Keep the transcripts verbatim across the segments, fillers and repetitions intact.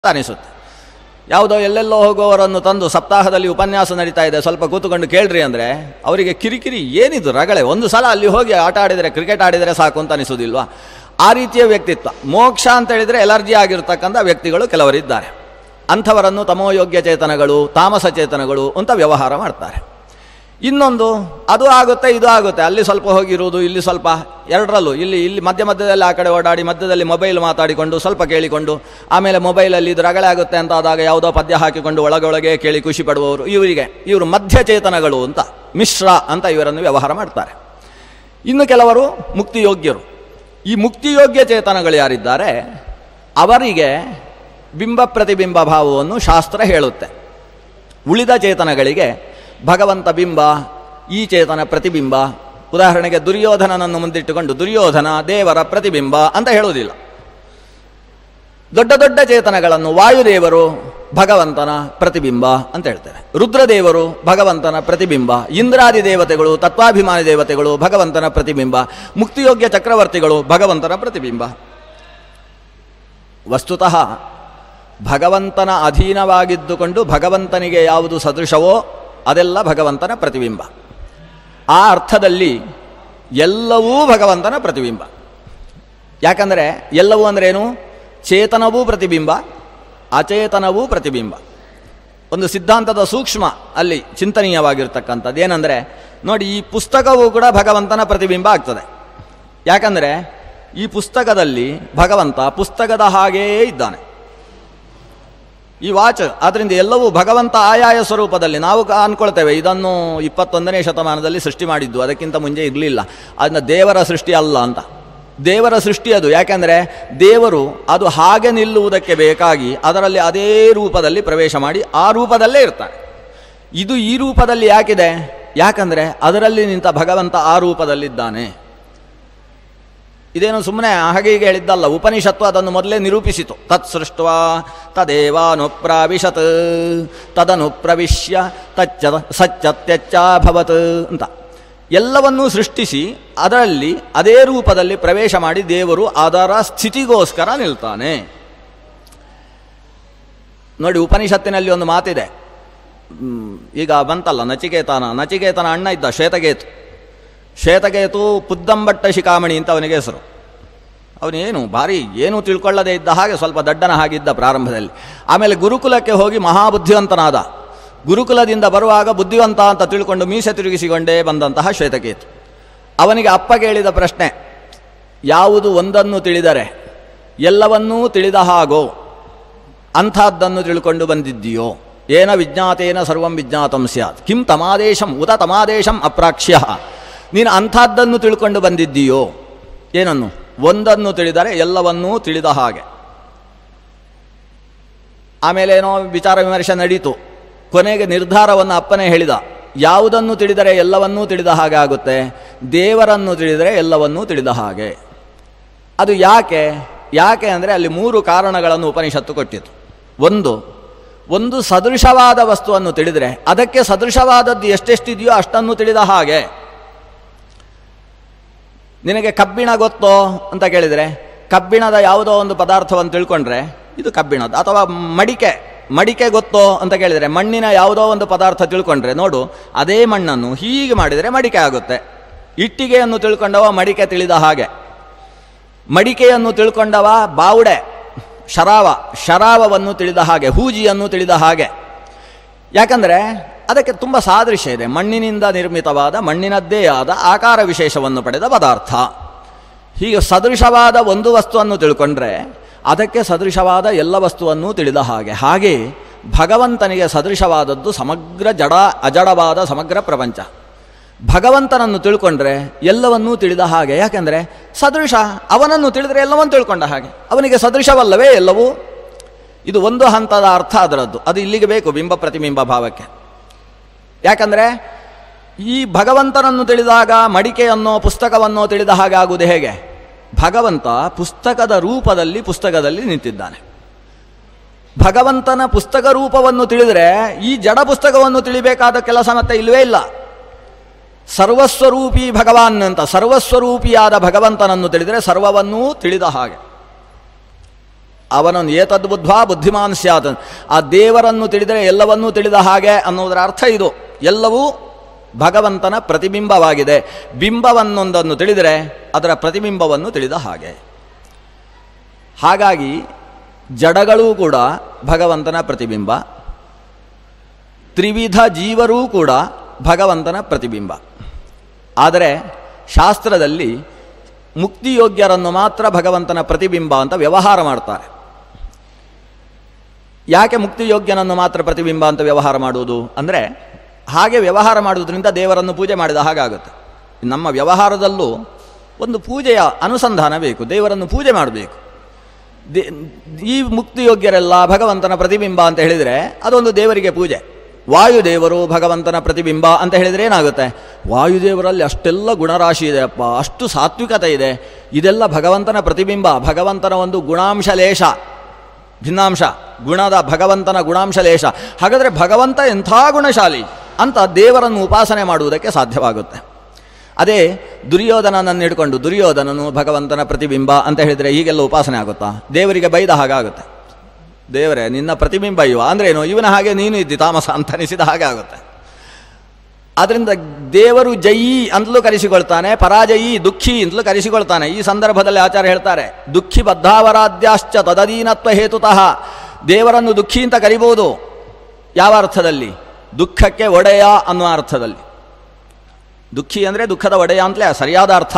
ಅನಿಸುತ್ತೆ. ಯಾವುದೋ ಎಲ್ಲೆಲ್ಲೋ ಹೋಗುವವರನ್ನು ತಂದು ಸಪ್ತಾಹದಲ್ಲಿ ಉಪನ್ಯಾಸ ನಡೀತಾ ಇದೆ, ಸ್ವಲ್ಪ ಕೂತ್ಕೊಂಡು ಕೇಳ್ರಿ ಅಂದರೆ ಅವರಿಗೆ ಕಿರಿಕಿರಿ, ಏನಿದು ರಗಳೆ, ಒಂದು ಸಲ ಅಲ್ಲಿ ಹೋಗಿ ಆಟ ಆಡಿದರೆ, ಕ್ರಿಕೆಟ್ ಆಡಿದರೆ ಸಾಕು ಅಂತ ಅನಿಸೋದಿಲ್ವಾ? ಆ ರೀತಿಯ ವ್ಯಕ್ತಿತ್ವ. ಮೋಕ್ಷ ಅಂತ ಹೇಳಿದರೆ ಎಲರ್ಜಿ ಆಗಿರ್ತಕ್ಕಂಥ ವ್ಯಕ್ತಿಗಳು ಕೆಲವರಿದ್ದಾರೆ. ಅಂಥವರನ್ನು ತಮೋಯೋಗ್ಯ ಚೇತನಗಳು, ತಾಮಸ ಚೇತನಗಳು ಅಂತ ವ್ಯವಹಾರ ಮಾಡ್ತಾರೆ. ಇನ್ನೊಂದು, ಅದು ಆಗುತ್ತೆ ಇದು ಆಗುತ್ತೆ, ಅಲ್ಲಿ ಸ್ವಲ್ಪ ಹೋಗಿರುವುದು, ಇಲ್ಲಿ ಸ್ವಲ್ಪ, ಎರಡರಲ್ಲೂ, ಇಲ್ಲಿ ಇಲ್ಲಿ ಮಧ್ಯ ಮಧ್ಯದಲ್ಲಿ ಆ ಕಡೆ ಓಡಾಡಿ, ಮಧ್ಯದಲ್ಲಿ ಮೊಬೈಲ್ ಮಾತಾಡಿಕೊಂಡು ಸ್ವಲ್ಪ ಕೇಳಿಕೊಂಡು, ಆಮೇಲೆ ಮೊಬೈಲಲ್ಲಿ ಇದು ರಗಳೆ ಆಗುತ್ತೆ ಅಂತ ಆದಾಗ ಯಾವುದೋ ಪದ್ಯ ಹಾಕಿಕೊಂಡು ಒಳಗೊಳಗೆ ಕೇಳಿ ಖುಷಿ ಪಡುವವರು, ಇವರಿಗೆ ಇವರು ಮಧ್ಯಚೇತನಗಳು ಅಂತ, ಮಿಶ್ರ ಅಂತ ಇವರನ್ನು ವ್ಯವಹಾರ ಮಾಡ್ತಾರೆ. ಇನ್ನು ಕೆಲವರು ಮುಕ್ತಿಯೋಗ್ಯರು. ಈ ಮುಕ್ತಿಯೋಗ್ಯ ಚೇತನಗಳು ಯಾರಿದ್ದಾರೆ ಅವರಿಗೆ ಬಿಂಬ ಪ್ರತಿಬಿಂಬ ಭಾವವನ್ನು ಶಾಸ್ತ್ರ ಹೇಳುತ್ತೆ. ಉಳಿದ ಚೇತನಗಳಿಗೆ ಭಗವಂತ ಬಿಂಬ, ಈ ಚೇತನ ಪ್ರತಿಬಿಂಬ. ಉದಾಹರಣೆಗೆ ದುರ್ಯೋಧನನನ್ನು ಮುಂದಿಟ್ಟುಕೊಂಡು ದುರ್ಯೋಧನ ದೇವರ ಪ್ರತಿಬಿಂಬ ಅಂತ ಹೇಳುವುದಿಲ್ಲ. ದೊಡ್ಡ ದೊಡ್ಡ ಚೇತನಗಳನ್ನು ವಾಯುದೇವರು ಭಗವಂತನ ಪ್ರತಿಬಿಂಬ ಅಂತ ಹೇಳ್ತಾರೆ, ರುದ್ರದೇವರು ಭಗವಂತನ ಪ್ರತಿಬಿಂಬ, ಇಂದ್ರಾದಿ ದೇವತೆಗಳು, ತತ್ವಾಭಿಮಾನಿ ದೇವತೆಗಳು ಭಗವಂತನ ಪ್ರತಿಬಿಂಬ, ಮುಕ್ತಿಯೋಗ್ಯ ಚಕ್ರವರ್ತಿಗಳು ಭಗವಂತನ ಪ್ರತಿಬಿಂಬ. ವಸ್ತುತಃ ಭಗವಂತನ ಅಧೀನವಾಗಿದ್ದುಕೊಂಡು ಭಗವಂತನಿಗೆ ಯಾವುದು ಸದೃಶವೋ ಅದೆಲ್ಲ ಭಗವಂತನ ಪ್ರತಿಬಿಂಬ. ಆ ಅರ್ಥದಲ್ಲಿ ಎಲ್ಲವೂ ಭಗವಂತನ ಪ್ರತಿಬಿಂಬ. ಯಾಕಂದರೆ ಎಲ್ಲವೂ ಅಂದ್ರೇನು? ಚೇತನವೂ ಪ್ರತಿಬಿಂಬ, ಅಚೇತನವೂ ಪ್ರತಿಬಿಂಬ. ಒಂದು ಸಿದ್ಧಾಂತದ ಸೂಕ್ಷ್ಮ ಅಲ್ಲಿ ಚಿಂತನೀಯವಾಗಿರ್ತಕ್ಕಂಥದ್ದು ಏನಂದರೆ, ನೋಡಿ, ಈ ಪುಸ್ತಕವೂ ಕೂಡ ಭಗವಂತನ ಪ್ರತಿಬಿಂಬ ಆಗ್ತದೆ. ಯಾಕಂದರೆ ಈ ಪುಸ್ತಕದಲ್ಲಿ ಭಗವಂತ ಪುಸ್ತಕದ ಹಾಗೆಯೇ ಇದ್ದಾನೆ. ಈ ವಾಚ್, ಆದ್ದರಿಂದ ಎಲ್ಲವೂ ಭಗವಂತ ಆಯಾಯ ಸ್ವರೂಪದಲ್ಲಿ. ನಾವು ಅಂದ್ಕೊಳ್ತೇವೆ ಇದನ್ನು ಇಪ್ಪತ್ತೊಂದನೇ ಶತಮಾನದಲ್ಲಿ ಸೃಷ್ಟಿ ಮಾಡಿದ್ದು, ಅದಕ್ಕಿಂತ ಮುಂಚೆ ಇರಲಿಲ್ಲ, ಅದನ್ನ ದೇವರ ಸೃಷ್ಟಿ ಅಲ್ಲ ಅಂತ. ದೇವರ ಸೃಷ್ಟಿ ಅದು. ಯಾಕೆಂದರೆ ದೇವರು ಅದು ಹಾಗೆ ನಿಲ್ಲುವುದಕ್ಕೆ ಬೇಕಾಗಿ ಅದರಲ್ಲಿ ಅದೇ ರೂಪದಲ್ಲಿ ಪ್ರವೇಶ ಮಾಡಿ ಆ ರೂಪದಲ್ಲೇ ಇರ್ತಾನೆ. ಇದು ಈ ರೂಪದಲ್ಲಿ ಯಾಕಿದೆ? ಯಾಕಂದರೆ ಅದರಲ್ಲಿ ನಿಂತ ಭಗವಂತ ಆ ರೂಪದಲ್ಲಿದ್ದಾನೆ. ಇದೇನು ಸುಮ್ಮನೆ ಹಾಗೆ ಹೀಗೆ ಹೇಳಿದ್ದಲ್ಲ, ಉಪನಿಷತ್ತು ಅದನ್ನು ಮೊದಲೇ ನಿರೂಪಿಸಿತು. ತತ್ ಸೃಷ್ಟ್ವಾ ತದೇವಾನುಪ್ರಾವಿಶತ್ ತದನುಪ್ರವಿಶ್ಯ ತಚ್ಚ ಸಚ್ಚತ್ಯಚ್ಚಾಭವತ್ ಅಂತ ಎಲ್ಲವನ್ನೂ ಸೃಷ್ಟಿಸಿ ಅದರಲ್ಲಿ ಅದೇ ರೂಪದಲ್ಲಿ ಪ್ರವೇಶ ಮಾಡಿ ದೇವರು ಅದರ ಸ್ಥಿತಿಗೋಸ್ಕರ ನಿಲ್ತಾನೆ. ನೋಡಿ, ಉಪನಿಷತ್ತಿನಲ್ಲಿ ಒಂದು ಮಾತಿದೆ, ಈಗ ಬಂತಲ್ಲ, ನಚಿಕೇತನ ನಚಿಕೇತನ ಅಣ್ಣ ಇದ್ದ ಶ್ವೇತಕೇತು. ಶ್ವೇತಕೇತು ಪುದ್ದಂಬಟ್ಟ ಶಿಖಾಮಣಿ ಅಂತ ಅವನಿಗೆ ಹೆಸರು. ಅವನೇನು ಭಾರಿ ಏನೂ ತಿಳ್ಕೊಳ್ಳದೇ ಇದ್ದ ಹಾಗೆ, ಸ್ವಲ್ಪ ದಡ್ಡನ ಹಾಗಿದ್ದ ಪ್ರಾರಂಭದಲ್ಲಿ. ಆಮೇಲೆ ಗುರುಕುಲಕ್ಕೆ ಹೋಗಿ ಮಹಾಬುದ್ಧಿವಂತನಾದ. ಗುರುಕುಲದಿಂದ ಬರುವಾಗ ಬುದ್ಧಿವಂತ ಅಂತ ತಿಳ್ಕೊಂಡು ಮೀಸೆ ತಿರುಗಿಸಿಕೊಂಡೇ ಬಂದಂತಹ ಶ್ವೇತಕೇತು. ಅವನಿಗೆ ಅಪ್ಪ ಕೇಳಿದ ಪ್ರಶ್ನೆ, ಯಾವುದು ಒಂದನ್ನು ತಿಳಿದರೆ ಎಲ್ಲವನ್ನೂ ತಿಳಿದ ಹಾಗೋ ಅಂಥದ್ದನ್ನು ತಿಳ್ಕೊಂಡು ಬಂದಿದ್ದೀಯೋ? ಏನ ವಿಜ್ಞಾತೇನ ಸರ್ವಂ ವಿಜ್ಞಾತಂ ಸ್ಯಾತ್ ಕಿಂ ತಮಾದೇಶಂ ಉತ ತಮಾದೇಶಂ ಅಪ್ರಾಕ್ಷ್ಯ. ನೀನು ಅಂಥದ್ದನ್ನು ತಿಳ್ಕೊಂಡು ಬಂದಿದ್ದೀಯೋ? ಏನನ್ನು? ಒಂದನ್ನು ತಿಳಿದರೆ ಎಲ್ಲವನ್ನೂ ತಿಳಿದ ಹಾಗೆ. ಆಮೇಲೇನೋ ವಿಚಾರ ವಿಮರ್ಶೆ ನಡೀತು. ಕೊನೆಗೆ ನಿರ್ಧಾರವನ್ನು ಅಪ್ಪನೇ ಹೇಳಿದ, ಯಾವುದನ್ನು ತಿಳಿದರೆ ಎಲ್ಲವನ್ನೂ ತಿಳಿದ ಹಾಗೆ ಆಗುತ್ತೆ? ದೇವರನ್ನು ತಿಳಿದರೆ ಎಲ್ಲವನ್ನೂ ತಿಳಿದ ಹಾಗೆ. ಅದು ಯಾಕೆ? ಯಾಕೆ ಅಂದರೆ ಅಲ್ಲಿ ಮೂರು ಕಾರಣಗಳನ್ನು ಉಪನಿಷತ್ತು ಕೊಟ್ಟಿತು. ಒಂದು ಒಂದು ಸದೃಶವಾದ ವಸ್ತುವನ್ನು ತಿಳಿದರೆ ಅದಕ್ಕೆ ಸದೃಶವಾದದ್ದು ಎಷ್ಟೆಷ್ಟಿದೆಯೋ ಅಷ್ಟನ್ನು ತಿಳಿದ ಹಾಗೆ. ನಿನಗೆ ಕಬ್ಬಿಣ ಗೊತ್ತೋ ಅಂತ ಕೇಳಿದರೆ, ಕಬ್ಬಿಣದ ಯಾವುದೋ ಒಂದು ಪದಾರ್ಥವನ್ನು ತಿಳ್ಕೊಂಡ್ರೆ ಇದು ಕಬ್ಬಿಣದ. ಅಥವಾ ಮಡಿಕೆ ಮಡಿಕೆ ಗೊತ್ತೋ ಅಂತ ಕೇಳಿದರೆ, ಮಣ್ಣಿನ ಯಾವುದೋ ಒಂದು ಪದಾರ್ಥ ತಿಳ್ಕೊಂಡ್ರೆ, ನೋಡು ಅದೇ ಮಣ್ಣನ್ನು ಹೀಗೆ ಮಾಡಿದರೆ ಮಡಿಕೆ ಆಗುತ್ತೆ. ಇಟ್ಟಿಗೆಯನ್ನು ತಿಳ್ಕೊಂಡವ ಮಡಿಕೆ ತಿಳಿದ ಹಾಗೆ. ಮಡಿಕೆಯನ್ನು ತಿಳ್ಕೊಂಡವ ಬಾವುಡೆ, ಶರಾವ ಶರಾವವನ್ನು ತಿಳಿದ ಹಾಗೆ, ಹೂಜಿಯನ್ನು ತಿಳಿದ ಹಾಗೆ. ಯಾಕಂದರೆ ಅದಕ್ಕೆ ತುಂಬ ಸಾದೃಶ್ಯ ಇದೆ. ಮಣ್ಣಿನಿಂದ ನಿರ್ಮಿತವಾದ, ಮಣ್ಣಿನದ್ದೇ ಆದ ಆಕಾರ ವಿಶೇಷವನ್ನು ಪಡೆದ ಪದಾರ್ಥ. ಹೀಗೆ ಸದೃಶವಾದ ಒಂದು ವಸ್ತುವನ್ನು ತಿಳ್ಕೊಂಡ್ರೆ ಅದಕ್ಕೆ ಸದೃಶವಾದ ಎಲ್ಲ ವಸ್ತುವನ್ನು ತಿಳಿದ ಹಾಗೆ. ಹಾಗೆ ಭಗವಂತನಿಗೆ ಸದೃಶವಾದದ್ದು ಸಮಗ್ರ ಜಡ ಅಜಡವಾದ ಸಮಗ್ರ ಪ್ರಪಂಚ. ಭಗವಂತನನ್ನು ತಿಳ್ಕೊಂಡ್ರೆ ಎಲ್ಲವನ್ನೂ ತಿಳಿದ ಹಾಗೆ. ಯಾಕೆಂದರೆ ಸದೃಶ, ಅವನನ್ನು ತಿಳಿದರೆ ಎಲ್ಲವನ್ನೂ ತಿಳ್ಕೊಂಡ ಹಾಗೆ. ಅವನಿಗೆ ಸದೃಶವಲ್ಲವೇ ಎಲ್ಲವೂ? ಇದು ಒಂದು ಹಂತದ ಅರ್ಥ ಅದರದ್ದು. ಅದು ಇಲ್ಲಿಗೆ ಬೇಕು ಬಿಂಬ ಪ್ರತಿಬಿಂಬ ಭಾವಕ್ಕೆ. ಯಾಕಂದರೆ ಈ ಭಗವಂತನನ್ನು ತಿಳಿದಾಗ ಮಡಿಕೆಯನ್ನೋ ಪುಸ್ತಕವನ್ನೋ ತಿಳಿದ ಹಾಗೆ ಆಗುವುದು ಹೇಗೆ? ಭಗವಂತ ಪುಸ್ತಕದ ರೂಪದಲ್ಲಿ ಪುಸ್ತಕದಲ್ಲಿ ನಿಂತಿದ್ದಾನೆ. ಭಗವಂತನ ಪುಸ್ತಕ ರೂಪವನ್ನು ತಿಳಿದರೆ ಈ ಜಡ ಪುಸ್ತಕವನ್ನು ತಿಳಿಬೇಕಾದ ಕೆಲಸ ಮತ್ತೆ ಇಲ್ಲವೇ ಇಲ್ಲ. ಸರ್ವಸ್ವರೂಪಿ ಭಗವಾನ್ ಅಂತ, ಸರ್ವಸ್ವರೂಪಿಯಾದ ಭಗವಂತನನ್ನು ತಿಳಿದರೆ ಸರ್ವವನ್ನೂ ತಿಳಿದ ಹಾಗೆ. ಅವನನ್ನು ಏತದ್ಬುದ್ಧ್ವಾ ಬುದ್ಧಿಮಾನ್ ಸ್ಯಾತ್, ಆ ದೇವರನ್ನು ತಿಳಿದರೆ ಎಲ್ಲವನ್ನೂ ತಿಳಿದ ಹಾಗೆ ಅನ್ನೋದರ ಅರ್ಥ ಇದು. ಎಲ್ಲವೂ ಭಗವಂತನ ಪ್ರತಿಬಿಂಬವಾಗಿದೆ. ಬಿಂಬವನ್ನೊಂದನ್ನು ತಿಳಿದರೆ ಅದರ ಪ್ರತಿಬಿಂಬವನ್ನು ತಿಳಿದ ಹಾಗೆ. ಹಾಗಾಗಿ ಜಡಗಳೂ ಕೂಡ ಭಗವಂತನ ಪ್ರತಿಬಿಂಬ, ತ್ರಿವಿಧ ಜೀವರೂ ಕೂಡ ಭಗವಂತನ ಪ್ರತಿಬಿಂಬ. ಆದರೆ ಶಾಸ್ತ್ರದಲ್ಲಿ ಮುಕ್ತಿಯೋಗ್ಯರನ್ನು ಮಾತ್ರ ಭಗವಂತನ ಪ್ರತಿಬಿಂಬ ಅಂತ ವ್ಯವಹಾರ ಮಾಡ್ತಾರೆ. ಯಾಕೆ ಮುಕ್ತಿಯೋಗ್ಯನನ್ನು ಮಾತ್ರ ಪ್ರತಿಬಿಂಬ ಅಂತ ವ್ಯವಹಾರ ಮಾಡುವುದು ಅಂದರೆ, ಹಾಗೆ ವ್ಯವಹಾರ ಮಾಡುವುದರಿಂದ ದೇವರನ್ನು ಪೂಜೆ ಮಾಡಿದ ಹಾಗಾಗುತ್ತೆ. ನಮ್ಮ ವ್ಯವಹಾರದಲ್ಲೂ ಒಂದು ಪೂಜೆಯ ಅನುಸಂಧಾನ ಬೇಕು, ದೇವರನ್ನು ಪೂಜೆ ಮಾಡಬೇಕು. ದೇ ಈ ಮುಕ್ತಿಯೋಗ್ಯರೆಲ್ಲ ಭಗವಂತನ ಪ್ರತಿಬಿಂಬ ಅಂತ ಹೇಳಿದರೆ ಅದೊಂದು ದೇವರಿಗೆ ಪೂಜೆ. ವಾಯುದೇವರು ಭಗವಂತನ ಪ್ರತಿಬಿಂಬ ಅಂತ ಹೇಳಿದರೆ ಏನಾಗುತ್ತೆ? ವಾಯುದೇವರಲ್ಲಿ ಅಷ್ಟೆಲ್ಲ ಗುಣರಾಶಿ ಇದೆ ಅಪ್ಪ, ಅಷ್ಟು ಸಾತ್ವಿಕತೆ ಇದೆ, ಇದೆಲ್ಲ ಭಗವಂತನ ಪ್ರತಿಬಿಂಬ, ಭಗವಂತನ ಒಂದು ಗುಣಾಂಶ ಲೇಷ, ಭಿನ್ನಾಂಶ ಗುಣದ ಭಗವಂತನ ಗುಣಾಂಶ ಲೇಷ. ಹಾಗಾದರೆ ಭಗವಂತ ಎಂಥ ಗುಣಶಾಲಿ ಅಂತ ದೇವರನ್ನು ಉಪಾಸನೆ ಮಾಡುವುದಕ್ಕೆ ಸಾಧ್ಯವಾಗುತ್ತೆ. ಅದೇ ದುರ್ಯೋಧನನನ್ನು ಹಿಡ್ಕೊಂಡು ದುರ್ಯೋಧನನು ಭಗವಂತನ ಪ್ರತಿಬಿಂಬ ಅಂತ ಹೇಳಿದರೆ ಹೀಗೆಲ್ಲ ಉಪಾಸನೆ ಆಗುತ್ತಾ? ದೇವರಿಗೆ ಬೈದ ಹಾಗಾಗುತ್ತೆ. ದೇವರೇ ನಿನ್ನ ಪ್ರತಿಬಿಂಬ ಇವ ಅಂದ್ರೇನು, ಇವನ ಹಾಗೆ ನೀನು ಇದ್ದಿ ತಾಮಸ ಅಂತ ಅನಿಸಿದ ಹಾಗೆ ಆಗುತ್ತೆ. ಆದ್ದರಿಂದ ದೇವರು ಜಯಿ ಅಂತಲೂ ಕರೆಸಿಕೊಳ್ತಾನೆ, ಪರಾಜಯಿ ದುಃಖಿ ಅಂತಲೂ ಕರೆಸಿಕೊಳ್ತಾನೆ. ಈ ಸಂದರ್ಭದಲ್ಲಿ ಆಚಾರ್ಯ ಹೇಳ್ತಾರೆ, ದುಃಖಿ ಬದ್ಧಾವರಾಧ್ಯಾಶ್ಚ ತದಧೀನತ್ವ ಹೇತುತಃ. ದೇವರನ್ನು ದುಃಖಿ ಅಂತ ಕರಿಬಹುದು. ಯಾವ ಅರ್ಥದಲ್ಲಿ? ದುಃಖಕ್ಕೆ ಒಡೆಯ ಅನ್ನುವ ಅರ್ಥದಲ್ಲಿ. ದುಃಖಿ ಅಂದರೆ ದುಃಖದ ಒಡೆಯ ಅಂತಲೇ ಸರಿಯಾದ ಅರ್ಥ.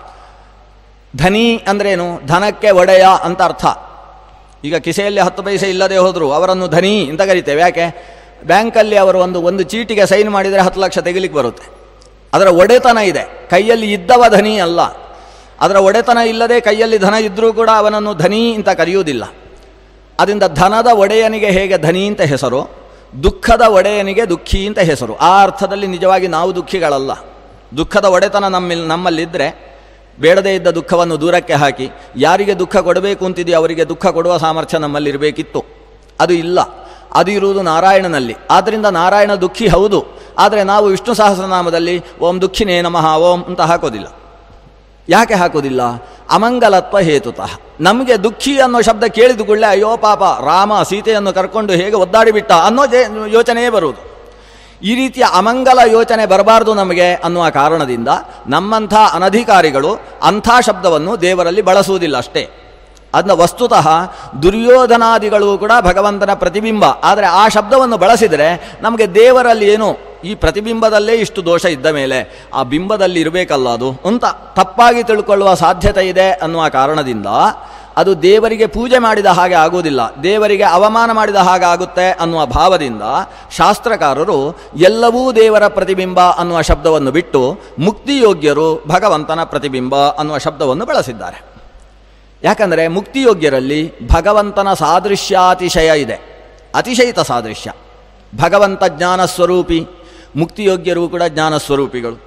ಧನಿ ಅಂದ್ರೇನು? ಧನಕ್ಕೆ ಒಡೆಯ ಅಂತ ಅರ್ಥ. ಈಗ ಕಿಸೆಯಲ್ಲಿ ಹತ್ತು ಪೈಸೆ ಇಲ್ಲದೆ ಹೋದರೂ ಅವರನ್ನು ಧನಿ ಅಂತ ಕರಿತೇವೆ. ಯಾಕೆ? ಬ್ಯಾಂಕಲ್ಲಿ ಅವರು ಒಂದು ಒಂದು ಚೀಟಿಗೆ ಸೈನ್ ಮಾಡಿದರೆ ಹತ್ತು ಲಕ್ಷ ತೆಗಿಲಿಕ್ಕೆ ಬರುತ್ತೆ. ಅದರ ಒಡೆತನ ಇದೆ, ಕೈಯಲ್ಲಿ ಇದ್ದವ ಧನಿ ಅಲ್ಲ. ಅದರ ಒಡೆತನ ಇಲ್ಲದೆ ಕೈಯಲ್ಲಿ ಧನ ಇದ್ದರೂ ಕೂಡ ಅವನನ್ನು ಧನಿ ಅಂತ ಕರೆಯುವುದಿಲ್ಲ. ಅದರಿಂದ ಧನದ ಒಡೆಯನಿಗೆ ಹೇಗೆ ಧನಿ ಅಂತ ಹೆಸರು, ದುಃಖದ ಒಡೆಯನಿಗೆ ದುಃಖಿ ಅಂತ ಹೆಸರು. ಆ ಅರ್ಥದಲ್ಲಿ ನಿಜವಾಗಿ ನಾವು ದುಃಖಿಗಳಲ್ಲ. ದುಃಖದ ಒಡೆತನ ನಮ್ಮಲ್ಲಿ ನಮ್ಮಲ್ಲಿದ್ದರೆ ಬೇಡದೇ ಇದ್ದ ದುಃಖವನ್ನು ದೂರಕ್ಕೆ ಹಾಕಿ ಯಾರಿಗೆ ದುಃಖ ಕೊಡಬೇಕು ಅಂತಿದೆಯೋ ಅವರಿಗೆ ದುಃಖ ಕೊಡುವ ಸಾಮರ್ಥ್ಯ ನಮ್ಮಲ್ಲಿರಬೇಕಿತ್ತು. ಅದು ಇಲ್ಲ, ಅದು ಇರುವುದು ನಾರಾಯಣನಲ್ಲಿ. ಆದ್ದರಿಂದ ನಾರಾಯಣ ದುಃಖಿ ಹೌದು, ಆದರೆ ನಾವು ವಿಷ್ಣು ಸಹಸ್ರನಾಮದಲ್ಲಿ ಓಂ ದುಃಖಿನೇ ನಮಃ ಓಂ ಅಂತ ಹಾಕೋದಿಲ್ಲ. ಯಾಕೆ ಹಾಕೋದಿಲ್ಲ? ಅಮಂಗಲತ್ವ ಹೇತುತಃ. ನಮಗೆ ದುಃಖಿ ಅನ್ನೋ ಶಬ್ದ ಕೇಳಿದ ಕೂಡಲೇ ಅಯ್ಯೋ ಪಾಪ ರಾಮ ಸೀತೆಯನ್ನು ಕರ್ಕೊಂಡು ಹೇಗೆ ಒದ್ದಾಡಿಬಿಟ್ಟ ಅನ್ನೋ ಯೋಚನೆಯೇ ಬರುವುದು. ಈ ರೀತಿಯ ಅಮಂಗಲ ಯೋಚನೆ ಬರಬಾರ್ದು ನಮಗೆ ಅನ್ನುವ ಕಾರಣದಿಂದ ನಮ್ಮಂಥ ಅನಧಿಕಾರಿಗಳು ಅಂಥ ಶಬ್ದವನ್ನು ದೇವರಲ್ಲಿ ಬಳಸುವುದಿಲ್ಲ ಅಷ್ಟೇ. ಅದನ್ನ ವಸ್ತುತಃ ದುರ್ಯೋಧನಾದಿಗಳು ಕೂಡ ಭಗವಂತನ ಪ್ರತಿಬಿಂಬ. ಆದರೆ ಆ ಶಬ್ದವನ್ನು ಬಳಸಿದರೆ ನಮಗೆ ದೇವರಲ್ಲಿ ಏನು, ಈ ಪ್ರತಿಬಿಂಬದಲ್ಲೇ ಇಷ್ಟು ದೋಷ ಇದ್ದ ಮೇಲೆ ಆ ಬಿಂಬದಲ್ಲಿ ಇರಬೇಕಲ್ಲ ಅದು ಅಂತ ತಪ್ಪಾಗಿ ತಿಳ್ಕೊಳ್ಳುವ ಸಾಧ್ಯತೆ ಇದೆ ಅನ್ನುವ ಕಾರಣದಿಂದ ಅದು ದೇವರಿಗೆ ಪೂಜೆ ಮಾಡಿದ ಹಾಗೆ ಆಗುವುದಿಲ್ಲ, ದೇವರಿಗೆ ಅವಮಾನ ಮಾಡಿದ ಹಾಗೆ ಆಗುತ್ತೆ ಅನ್ನುವ ಭಾವದಿಂದ ಶಾಸ್ತ್ರಕಾರರು ಎಲ್ಲವೂ ದೇವರ ಪ್ರತಿಬಿಂಬ ಅನ್ನುವ ಶಬ್ದವನ್ನು ಬಿಟ್ಟು ಮುಕ್ತಿಯೋಗ್ಯರು ಭಗವಂತನ ಪ್ರತಿಬಿಂಬ ಅನ್ನುವ ಶಬ್ದವನ್ನು ಬಳಸಿದ್ದಾರೆ. ಯಾಕಂದರೆ ಮುಕ್ತಿಯೋಗ್ಯರಲ್ಲಿ ಭಗವಂತನ ಸಾದೃಶ್ಯಾತಿಶಯ ಇದೆ, ಅತಿಶಯಿತ ಸಾದೃಶ್ಯ. ಭಗವಂತ ಜ್ಞಾನಸ್ವರೂಪಿ, ಮುಕ್ತಿಯೋಗ್ಯರು ಕೂಡ ಜ್ಞಾನಸ್ವರೂಪಿಗಳು.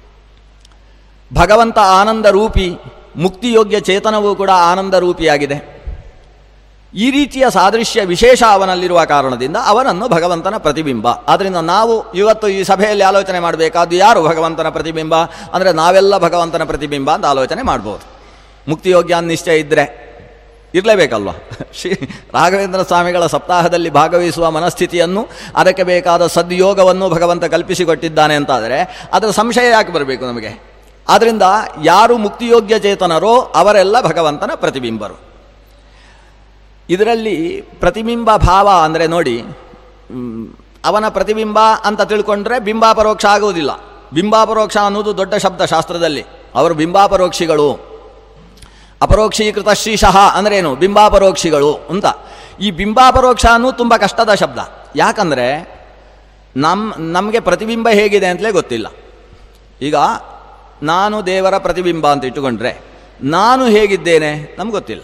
ಭಗವಂತ ಆನಂದ ರೂಪಿ, ಮುಕ್ತಿಯೋಗ್ಯ ಚೇತನವೂ ಕೂಡ ಆನಂದ ರೂಪಿಯಾಗಿದೆ. ಈ ರೀತಿಯ ಸಾದೃಶ್ಯ ವಿಶೇಷ ಅವನಲ್ಲಿರುವ ಕಾರಣದಿಂದ ಅವನನ್ನು ಭಗವಂತನ ಪ್ರತಿಬಿಂಬ. ಆದ್ದರಿಂದ ನಾವು ಇವತ್ತು ಈ ಸಭೆಯಲ್ಲಿ ಆಲೋಚನೆ ಮಾಡಬೇಕಾದ್ದು ಯಾರು ಭಗವಂತನ ಪ್ರತಿಬಿಂಬ ಅಂದರೆ ನಾವೆಲ್ಲ ಭಗವಂತನ ಪ್ರತಿಬಿಂಬ ಅಂತ ಆಲೋಚನೆ ಮಾಡ್ಬೋದು. ಮುಕ್ತಿಯೋಗ್ಯ ನಿಶ್ಚಯ ಇದ್ದರೆ ಇರಲೇಬೇಕಲ್ವ. ಶ್ರೀ ರಾಘವೇಂದ್ರ ಸ್ವಾಮಿಗಳ ಸಪ್ತಾಹದಲ್ಲಿ ಭಾಗವಹಿಸುವ ಮನಸ್ಥಿತಿಯನ್ನು, ಅದಕ್ಕೆ ಬೇಕಾದ ಸದ್ಯೋಗವನ್ನು ಭಗವಂತ ಕಲ್ಪಿಸಿಕೊಟ್ಟಿದ್ದಾನೆ ಅಂತಾದರೆ ಅದರ ಸಂಶಯ ಯಾಕೆ ಬರಬೇಕು ನಮಗೆ? ಆದ್ದರಿಂದ ಯಾರು ಮುಕ್ತಿಯೋಗ್ಯ ಚೇತನರೋ ಅವರೆಲ್ಲ ಭಗವಂತನ ಪ್ರತಿಬಿಂಬರು. ಇದರಲ್ಲಿ ಪ್ರತಿಬಿಂಬ ಭಾವ ಅಂದರೆ ನೋಡಿ, ಅವನ ಪ್ರತಿಬಿಂಬ ಅಂತ ತಿಳ್ಕೊಂಡ್ರೆ ಬಿಂಬಾಪರೋಕ್ಷ ಆಗುವುದಿಲ್ಲ. ಬಿಂಬಾಪರೋಕ್ಷ ಅನ್ನೋದು ದೊಡ್ಡ ಶಬ್ದ ಶಾಸ್ತ್ರದಲ್ಲಿ. ಅವರು ಬಿಂಬಾಪರೋಕ್ಷಿಗಳು. ಅಪರೋಕ್ಷೀಕೃತ ಶ್ರೀಶಃ ಅಂದ್ರೇನು? ಬಿಂಬಾಪರೋಕ್ಷಿಗಳು ಅಂತ. ಈ ಬಿಂಬಾಪರೋಕ್ಷ ಅನ್ನೂ ತುಂಬ ಕಷ್ಟದ ಶಬ್ದ. ಯಾಕಂದರೆ ನಮ್ಮ ನಮಗೆ ಪ್ರತಿಬಿಂಬ ಹೇಗಿದೆ ಅಂತಲೇ ಗೊತ್ತಿಲ್ಲ. ಈಗ ನಾನು ದೇವರ ಪ್ರತಿಬಿಂಬ ಅಂತ ಇಟ್ಟುಕೊಂಡ್ರೆ ನಾನು ಹೇಗಿದ್ದೇನೆ ನಮ್ಗೆ ಗೊತ್ತಿಲ್ಲ.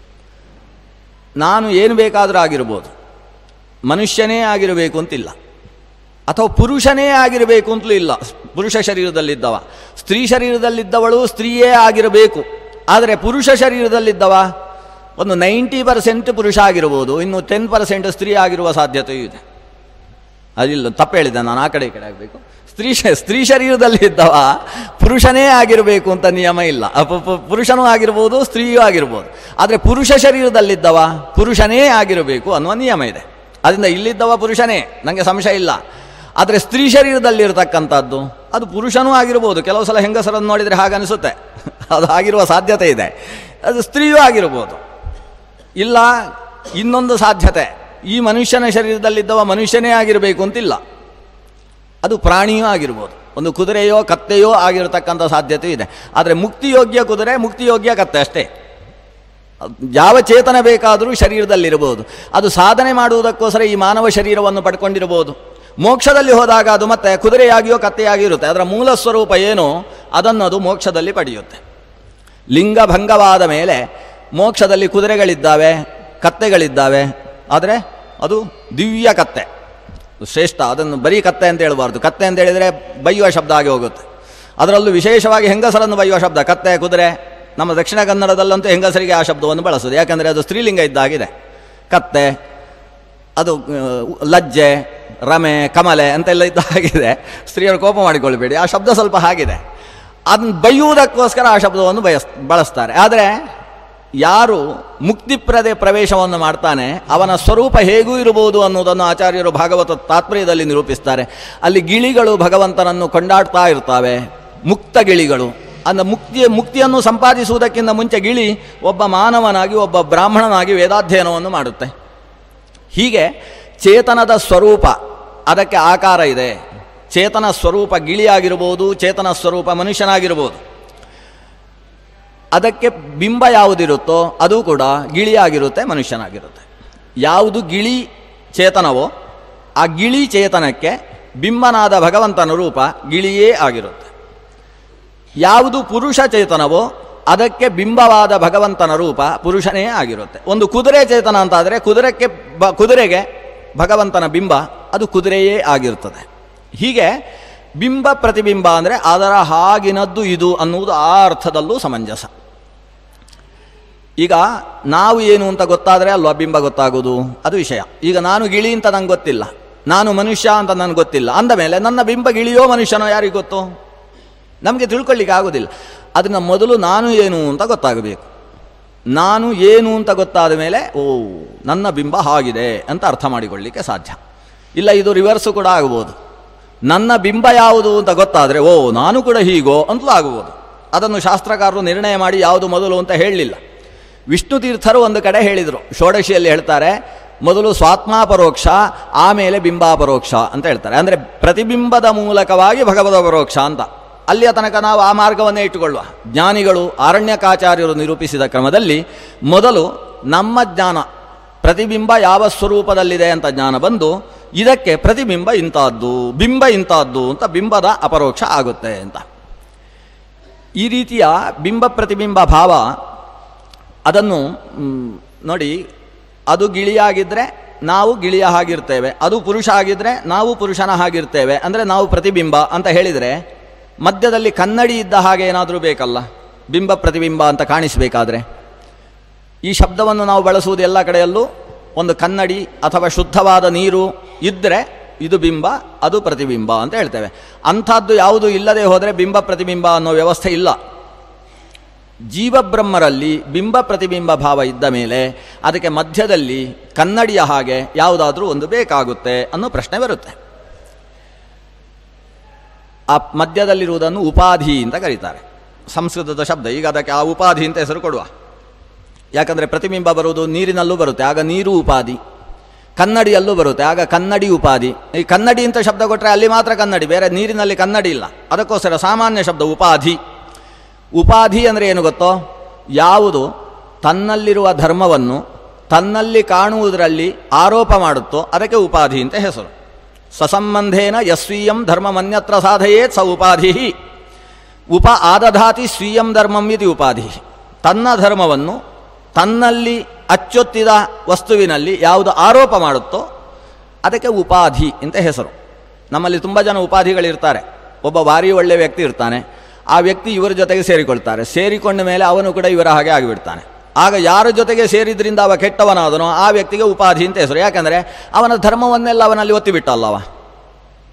ನಾನು ಏನು ಬೇಕಾದರೂ ಆಗಿರ್ಬೋದು, ಮನುಷ್ಯನೇ ಆಗಿರಬೇಕು ಅಂತಿಲ್ಲ, ಅಥವಾ ಪುರುಷನೇ ಆಗಿರಬೇಕು ಅಂತಲೂ ಇಲ್ಲ. ಪುರುಷ ಶರೀರದಲ್ಲಿದ್ದವ, ಸ್ತ್ರೀ ಶರೀರದಲ್ಲಿದ್ದವಳು ಸ್ತ್ರೀಯೇ ಆಗಿರಬೇಕು. ಆದರೆ ಪುರುಷ ಶರೀರದಲ್ಲಿದ್ದವ ಒಂದು ನೈಂಟಿ ಪರ್ಸೆಂಟ್ ಪುರುಷ ಆಗಿರ್ಬೋದು, ಇನ್ನು ಟೆನ್ ಪರ್ಸೆಂಟ್ ಸ್ತ್ರೀ ಆಗಿರುವ ಸಾಧ್ಯತೆಯೂ ಇದೆ. ಅದಿಲ್ಲ, ತಪ್ಪು ಹೇಳಿದ್ದೆ ನಾನು, ಆ ಕಡೆ ಈ ಕಡೆ ಆಗಬೇಕು. ಸ್ತ್ರೀ ಶ ಸ್ತ್ರೀ ಶರೀರದಲ್ಲಿ ಇದ್ದವ ಪುರುಷನೇ ಆಗಿರಬೇಕು ಅಂತ ನಿಯಮ ಇಲ್ಲ. ಪುರುಷನೂ ಆಗಿರ್ಬೋದು, ಸ್ತ್ರೀಯೂ ಆಗಿರ್ಬೋದು. ಆದರೆ ಪುರುಷ ಶರೀರದಲ್ಲಿದ್ದವ ಪುರುಷನೇ ಆಗಿರಬೇಕು ಅನ್ನುವ ನಿಯಮ ಇದೆ. ಅದರಿಂದ ಇಲ್ಲಿದ್ದವ ಪುರುಷನೇ, ನನಗೆ ಸಂಶಯ ಇಲ್ಲ. ಆದರೆ ಸ್ತ್ರೀ ಶರೀರದಲ್ಲಿರ್ತಕ್ಕಂಥದ್ದು ಅದು ಪುರುಷನೂ ಆಗಿರ್ಬೋದು. ಕೆಲವು ಸಲ ಹೆಂಗಸರನ್ನು ನೋಡಿದರೆ ಹಾಗನಿಸುತ್ತೆ, ಅದು ಆಗಿರುವ ಸಾಧ್ಯತೆ ಇದೆ. ಅದು ಸ್ತ್ರೀಯೂ ಆಗಿರ್ಬೋದು. ಇಲ್ಲ ಇನ್ನೊಂದು ಸಾಧ್ಯತೆ, ಈ ಮನುಷ್ಯನ ಶರೀರದಲ್ಲಿದ್ದವ ಮನುಷ್ಯನೇ ಆಗಿರಬೇಕು ಅಂತಿಲ್ಲ, ಅದು ಪ್ರಾಣಿಯೂ ಆಗಿರ್ಬೋದು. ಒಂದು ಕುದುರೆಯೋ ಕತ್ತೆಯೋ ಆಗಿರತಕ್ಕಂಥ ಸಾಧ್ಯತೆ ಇದೆ. ಆದರೆ ಮುಕ್ತಿಯೋಗ್ಯ ಕುದುರೆ, ಮುಕ್ತಿಯೋಗ್ಯ ಕತ್ತೆ ಅಷ್ಟೇ. ಯಾವ ಚೇತನ ಬೇಕಾದರೂ ಶರೀರದಲ್ಲಿರಬಹುದು. ಅದು ಸಾಧನೆ ಮಾಡುವುದಕ್ಕೋಸ್ಕರ ಈ ಮಾನವ ಶರೀರವನ್ನು ಪಡ್ಕೊಂಡಿರಬಹುದು. ಮೋಕ್ಷದಲ್ಲಿ ಹೋದಾಗ ಅದು ಮತ್ತೆ ಕುದುರೆಯಾಗಿಯೋ ಕತ್ತೆಯಾಗಿರುತ್ತೆ. ಅದರ ಮೂಲ ಸ್ವರೂಪ ಏನೋ ಅದನ್ನು ಅದು ಮೋಕ್ಷದಲ್ಲಿ ಪಡೆಯುತ್ತೆ. ಲಿಂಗಭಂಗವಾದ ಮೇಲೆ ಮೋಕ್ಷದಲ್ಲಿ ಕುದುರೆಗಳಿದ್ದಾವೆ, ಕತ್ತೆಗಳಿದ್ದಾವೆ. ಆದರೆ ಅದು ದಿವ್ಯ ಕತ್ತೆ, ಶ್ರೇಷ್ಠ. ಅದನ್ನು ಬರೀ ಕತ್ತೆ ಅಂತ ಹೇಳಬಾರ್ದು. ಕತ್ತೆ ಅಂತ ಹೇಳಿದರೆ ಬೈಯುವ ಶಬ್ದ ಆಗಿ ಹೋಗುತ್ತೆ. ಅದರಲ್ಲೂ ವಿಶೇಷವಾಗಿ ಹೆಂಗಸರನ್ನು ಬೈಯುವ ಶಬ್ದ ಕತ್ತೆ, ಕುದುರೆ. ನಮ್ಮ ದಕ್ಷಿಣ ಕನ್ನಡದಲ್ಲಂತೂ ಹೆಂಗಸರಿಗೆ ಆ ಶಬ್ದವನ್ನು ಬಳಸೋದು, ಯಾಕಂದರೆ ಅದು ಸ್ತ್ರೀಲಿಂಗ ಇದ್ದಾಗಿದೆ. ಕತ್ತೆ, ಅದು ಲಜ್ಜೆ, ರಮೆ, ಕಮಲೆ ಅಂತೆಲ್ಲ ಇದ್ದಾಗಿದೆ. ಸ್ತ್ರೀಯರು ಕೋಪ ಮಾಡಿಕೊಳ್ಬೇಡಿ, ಆ ಶಬ್ದ ಸ್ವಲ್ಪ ಹಾಗಿದೆ. ಅದನ್ನು ಬೈಯುವುದಕ್ಕೋಸ್ಕರ ಆ ಶಬ್ದವನ್ನು ಬಯಸ್ ಬಳಸ್ತಾರೆ. ಆದರೆ ಯಾರು ಮುಕ್ತಿಪ್ರದೆ ಪ್ರವೇಶವನ್ನು ಮಾಡ್ತಾನೆ ಅವನ ಸ್ವರೂಪ ಹೇಗೂ ಇರಬಹುದು ಅನ್ನೋದನ್ನು ಆಚಾರ್ಯರು ಭಾಗವತ ತಾತ್ಪರ್ಯದಲ್ಲಿ ನಿರೂಪಿಸ್ತಾರೆ. ಅಲ್ಲಿ ಗಿಳಿಗಳು ಭಗವಂತನನ್ನು ಕೊಂಡಾಡ್ತಾ ಇರ್ತವೆ, ಮುಕ್ತ ಗಿಳಿಗಳು. ಅಂದ ಮುಕ್ತಿಯ ಮುಕ್ತಿಯನ್ನು ಸಂಪಾದಿಸುವುದಕ್ಕಿಂತ ಮುಂಚೆ ಗಿಳಿ ಒಬ್ಬ ಮಾನವನಾಗಿ, ಒಬ್ಬ ಬ್ರಾಹ್ಮಣನಾಗಿ ವೇದಾಧ್ಯಯನವನ್ನು ಮಾಡುತ್ತೆ. ಹೀಗೆ ಚೇತನದ ಸ್ವರೂಪ, ಅದಕ್ಕೆ ಆಕಾರ ಇದೆ. ಚೇತನ ಸ್ವರೂಪ ಗಿಳಿಯಾಗಿರ್ಬೋದು, ಚೇತನ ಸ್ವರೂಪ ಮನುಷ್ಯನಾಗಿರ್ಬೋದು. ಅದಕ್ಕೆ ಬಿಂಬ ಯಾವುದಿರುತ್ತೋ ಅದು ಕೂಡ ಗಿಳಿಯಾಗಿರುತ್ತೆ, ಮನುಷ್ಯನಾಗಿರುತ್ತೆ. ಯಾವುದು ಗಿಳಿ ಚೇತನವೋ ಆ ಗಿಳಿ ಚೇತನಕ್ಕೆ ಬಿಂಬನಾದ ಭಗವಂತನ ರೂಪ ಗಿಳಿಯೇ ಆಗಿರುತ್ತೆ. ಯಾವುದು ಪುರುಷ ಚೇತನವೋ ಅದಕ್ಕೆ ಬಿಂಬವಾದ ಭಗವಂತನ ರೂಪ ಪುರುಷನೇ ಆಗಿರುತ್ತೆ. ಒಂದು ಕುದುರೆ ಚೇತನ ಅಂತಾದರೆ ಕುದುರೆಗೆ ಬ ಕುದುರೆಗೆ ಭಗವಂತನ ಬಿಂಬ ಅದು ಕುದುರೆಯೇ ಆಗಿರ್ತದೆ. ಹೀಗೆ ಬಿಂಬ ಪ್ರತಿಬಿಂಬ ಅಂದರೆ ಅದರ ಹಾಗಿನದ್ದು ಇದು ಅನ್ನುವುದು ಆ ಅರ್ಥದಲ್ಲೂ ಸಮಂಜಸ. ಈಗ ನಾವು ಏನು ಅಂತ ಗೊತ್ತಾದರೆ ಅಲ್ವಾ ಬಿಂಬ ಗೊತ್ತಾಗೋದು, ಅದು ವಿಷಯ. ಈಗ ನಾನು ಗಿಳಿ ಅಂತ ನಂಗೆ ಗೊತ್ತಿಲ್ಲ, ನಾನು ಮನುಷ್ಯ ಅಂತ ನನಗೆ ಗೊತ್ತಿಲ್ಲ. ಅಂದ ಮೇಲೆ ನನ್ನ ಬಿಂಬ ಗಿಳಿಯೋ ಮನುಷ್ಯನೋ ಯಾರಿಗೆ ಗೊತ್ತು? ನಮಗೆ ತಿಳ್ಕೊಳ್ಳಿಕ್ಕೆ ಆಗೋದಿಲ್ಲ. ಅದನ್ನು ಮೊದಲು ನಾನು ಏನು ಅಂತ ಗೊತ್ತಾಗಬೇಕು. ನಾನು ಏನು ಅಂತ ಗೊತ್ತಾದ ಮೇಲೆ ಓ ನನ್ನ ಬಿಂಬ ಹಾಗಿದೆ ಅಂತ ಅರ್ಥ ಮಾಡಿಕೊಳ್ಳಿಕ್ಕೆ ಸಾಧ್ಯ. ಇಲ್ಲ, ಇದು ರಿವರ್ಸು ಕೂಡ ಆಗ್ಬೋದು. ನನ್ನ ಬಿಂಬ ಯಾವುದು ಅಂತ ಗೊತ್ತಾದರೆ ಓ ನಾನು ಕೂಡ ಹೀಗೋ ಅಂತಲೂ ಆಗ್ಬೋದು. ಅದನ್ನು ಶಾಸ್ತ್ರಕಾರರು ನಿರ್ಣಯ ಮಾಡಿ ಯಾವುದು ಮೊದಲು ಅಂತ ಹೇಳಲಿಲ್ಲ. ವಿಷ್ಣು ತೀರ್ಥರು ಒಂದು ಕಡೆ ಹೇಳಿದರು, ಷೋಡಶಿಯಲ್ಲಿ ಹೇಳ್ತಾರೆ, ಮೊದಲು ಸ್ವಾತ್ಮಾಪರೋಕ್ಷ ಆಮೇಲೆ ಬಿಂಬಾಪರೋಕ್ಷ ಅಂತ ಹೇಳ್ತಾರೆ. ಅಂದರೆ ಪ್ರತಿಬಿಂಬದ ಮೂಲಕವಾಗಿ ಭಗವದ ಪರೋಕ್ಷ ಅಂತ. ಅಲ್ಲಿಯ ತನಕ ನಾವು ಆ ಮಾರ್ಗವನ್ನೇ ಇಟ್ಟುಕೊಳ್ಳುವ. ಜ್ಞಾನಿಗಳು ಆರಣ್ಯಕಾಚಾರ್ಯರು ನಿರೂಪಿಸಿದ ಕ್ರಮದಲ್ಲಿ ಮೊದಲು ನಮ್ಮ ಜ್ಞಾನ, ಪ್ರತಿಬಿಂಬ ಯಾವ ಸ್ವರೂಪದಲ್ಲಿದೆ ಅಂತ ಜ್ಞಾನ ಬಂದು ಇದಕ್ಕೆ ಪ್ರತಿಬಿಂಬ ಇಂಥದ್ದು, ಬಿಂಬ ಇಂಥದ್ದು ಅಂತ ಬಿಂಬದ ಅಪರೋಕ್ಷ ಆಗುತ್ತೆ ಅಂತ. ಈ ರೀತಿಯ ಬಿಂಬ ಪ್ರತಿಬಿಂಬ ಭಾವ ಅದನ್ನು ನೋಡಿ, ಅದು ಗಿಳಿಯಾಗಿದ್ದರೆ ನಾವು ಗಿಳಿಯ ಹಾಗಿರ್ತೇವೆ, ಅದು ಪುರುಷ ಆಗಿದ್ದರೆ ನಾವು ಪುರುಷನ ಹಾಗಿರ್ತೇವೆ. ಅಂದರೆ ನಾವು ಪ್ರತಿಬಿಂಬ ಅಂತ ಹೇಳಿದರೆ ಮಧ್ಯದಲ್ಲಿ ಕನ್ನಡಿ ಇದ್ದ ಹಾಗೆ ಏನಾದರೂ ಬೇಕಲ್ಲ, ಬಿಂಬ ಪ್ರತಿಬಿಂಬ ಅಂತ ಕಾಣಿಸಬೇಕಾದ್ರೆ. ಈ ಶಬ್ದವನ್ನು ನಾವು ಬಳಸುವುದು ಎಲ್ಲ ಕಡೆಯಲ್ಲೂ. ಒಂದು ಕನ್ನಡಿ ಅಥವಾ ಶುದ್ಧವಾದ ನೀರು ಇದ್ದರೆ ಇದು ಬಿಂಬ, ಅದು ಪ್ರತಿಬಿಂಬ ಅಂತ ಹೇಳ್ತೇವೆ. ಅಂಥದ್ದು ಯಾವುದು ಇಲ್ಲದೆ ಹೋದರೆ ಬಿಂಬ ಪ್ರತಿಬಿಂಬ ಅನ್ನೋ ವ್ಯವಸ್ಥೆ ಇಲ್ಲ. ಜೀವಬ್ರಹ್ಮರಲ್ಲಿ ಬಿಂಬ ಪ್ರತಿಬಿಂಬ ಭಾವ ಇದ್ದ ಮೇಲೆ ಅದಕ್ಕೆ ಮಧ್ಯದಲ್ಲಿ ಕನ್ನಡಿಯ ಹಾಗೆ ಯಾವುದಾದ್ರೂ ಒಂದು ಬೇಕಾಗುತ್ತೆ ಅನ್ನೋ ಪ್ರಶ್ನೆ ಬರುತ್ತೆ. ಆ ಮಧ್ಯದಲ್ಲಿರುವುದನ್ನು ಉಪಾಧಿ ಅಂತ ಕರೀತಾರೆ, ಸಂಸ್ಕೃತದ ಶಬ್ದ. ಈಗ ಅದಕ್ಕೆ ಆ ಉಪಾಧಿ ಅಂತ ಹೆಸರು ಕೊಡುವ. ಯಾಕಂದರೆ ಪ್ರತಿಬಿಂಬ ಬರುವುದು ನೀರಿನಲ್ಲೂ ಬರುತ್ತೆ, ಆಗ ನೀರು ಉಪಾಧಿ. ಕನ್ನಡಿಯಲ್ಲೂ ಬರುತ್ತೆ, ಆಗ ಕನ್ನಡಿ ಉಪಾಧಿ. ಈ ಕನ್ನಡಿ ಅಂತ ಶಬ್ದ ಕೊಟ್ಟರೆ ಅಲ್ಲಿ ಮಾತ್ರ ಕನ್ನಡಿ, ಬೇರೆ ನೀರಿನಲ್ಲಿ ಕನ್ನಡಿ ಇಲ್ಲ. ಅದಕ್ಕೋಸ್ಕರ ಸಾಮಾನ್ಯ ಶಬ್ದ ಉಪಾಧಿ. ಉಪಾಧಿ ಅಂದರೆ ಏನು ಗೊತ್ತೋ? ಯಾವುದು ತನ್ನಲ್ಲಿರುವ ಧರ್ಮವನ್ನು ತನ್ನಲ್ಲಿ ಕಾಣುವುದರಲ್ಲಿ ಆರೋಪ ಮಾಡುತ್ತೋ ಅದಕ್ಕೆ ಉಪಾಧಿ ಅಂತ ಹೆಸರು. ಸ್ವಸಂಬಂಧೇನ ಯಸ್ವೀಯಂ ಧರ್ಮಮನ್ಯತ್ರ ಸಾಧಯೇತ್ ಸ ಉಪಾಧಿ. ಉಪ ಆದಧಾತಿ ಸ್ವೀಯಂ ಧರ್ಮಂ ಇತಿ ಉಪಾಧಿ. ತನ್ನ ಧರ್ಮವನ್ನು ತನ್ನಲ್ಲಿ ಅಚ್ಚೊತ್ತಿದ ವಸ್ತುವಿನಲ್ಲಿ ಯಾವುದು ಆರೋಪ ಮಾಡುತ್ತೋ ಅದಕ್ಕೆ ಉಪಾಧಿ ಅಂತ ಹೆಸರು. ನಮ್ಮಲ್ಲಿ ತುಂಬ ಜನ ಉಪಾಧಿಗಳಿರ್ತಾರೆ. ಒಬ್ಬ ಭಾರಿ ಒಳ್ಳೆಯ ವ್ಯಕ್ತಿ ಇರ್ತಾನೆ, ಆ ವ್ಯಕ್ತಿ ಇವರ ಜೊತೆಗೆ ಸೇರಿಕೊಳ್ತಾರೆ. ಸೇರಿಕೊಂಡ ಮೇಲೆ ಅವನು ಕೂಡ ಇವರ ಹಾಗೆ ಆಗಿಬಿಡ್ತಾನೆ. ಆಗ ಯಾರ ಜೊತೆಗೆ ಸೇರಿದ್ರಿಂದ ಅವ ಕೆಟ್ಟವನಾದನೋ ಆ ವ್ಯಕ್ತಿಗೆ ಉಪಾಧಿ ಅಂತ ಹೆಸರು. ಯಾಕಂದರೆ ಅವನ ಧರ್ಮವನ್ನೆಲ್ಲ ಅವನಲ್ಲಿ ಒತ್ತಿಬಿಟ್ಟಲ್ಲವ.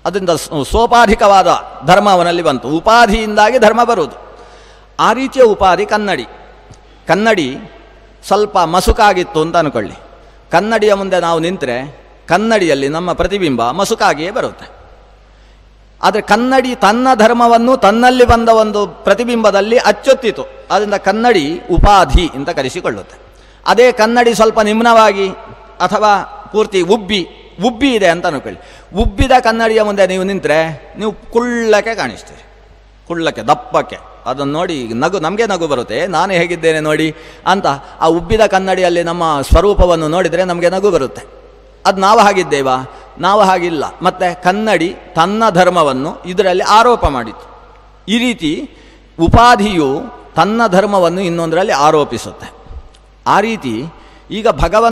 ಅದರಿಂದ ಸೋಪಾಧಿಕವಾದ ಧರ್ಮ ಅವನಲ್ಲಿ ಬಂತು. ಉಪಾಧಿಯಿಂದಾಗಿ ಧರ್ಮ ಬರುವುದು. ಆ ರೀತಿಯ ಉಪಾಧಿ ಕನ್ನಡಿ. ಕನ್ನಡಿ ಸ್ವಲ್ಪ ಮಸುಕಾಗಿತ್ತು ಅಂತ ಅಂದ್ಕೊಳ್ಳಿ. ಕನ್ನಡಿಯ ಮುಂದೆ ನಾವು ನಿಂತರೆ ಕನ್ನಡಿಯಲ್ಲಿ ನಮ್ಮ ಪ್ರತಿಬಿಂಬ ಮಸುಕಾಗಿಯೇ ಬರುತ್ತೆ. ಆದರೆ ಕನ್ನಡಿ ತನ್ನ ಧರ್ಮವನ್ನು ತನ್ನಲ್ಲಿ ಬಂದ ಒಂದು ಪ್ರತಿಬಿಂಬದಲ್ಲಿ ಅಚ್ಚೊತ್ತಿತು. ಆದ್ದರಿಂದ ಕನ್ನಡಿ ಉಪಾಧಿ ಅಂತ ಕರೆಸಿಕೊಳ್ಳುತ್ತೆ. ಅದೇ ಕನ್ನಡಿ ಸ್ವಲ್ಪ ನಿಮ್ನವಾಗಿ ಅಥವಾ ಪೂರ್ತಿ ಉಬ್ಬಿ ಉಬ್ಬಿ ಇದೆ ಅಂತ ಅನ್ಕೊಳ್ಳಿ. ಉಬ್ಬಿದ ಕನ್ನಡಿಯ ಮುಂದೆ ನೀವು ನಿಂತರೆ ನೀವು ಕುಳ್ಳಕ್ಕೆ ಕಾಣಿಸ್ತೀರಿ, ಕುಳ್ಳಕ್ಕೆ ದಪ್ಪಕ್ಕೆ. ಅದನ್ನು ನೋಡಿ ನಗು, ನಮಗೆ ನಗು ಬರುತ್ತೆ, ನಾನು ಹೇಗಿದ್ದೇನೆ ನೋಡಿ ಅಂತ. ಆ ಉಬ್ಬಿದ ಕನ್ನಡಿಯಲ್ಲಿ ನಮ್ಮ ಸ್ವರೂಪವನ್ನು ನೋಡಿದರೆ ನಮಗೆ ನಗು ಬರುತ್ತೆ. ಅದು ನಾವು ಹಾಗಿದ್ದೇವಾ? ನಾವು ಹಾಗಿಲ್ಲ. ಮತ್ತು ಕನ್ನಡಿ ತನ್ನ ಧರ್ಮವನ್ನು ಇದರಲ್ಲಿ ಆರೋಪ ಮಾಡಿತು. ಈ ರೀತಿ ಉಪಾಧಿಯು ತನ್ನ ಧರ್ಮವನ್ನು ಇನ್ನೊಂದರಲ್ಲಿ ಆರೋಪಿಸುತ್ತೆ. ಆ ರೀತಿ ಈಗ ಭಗವಂತ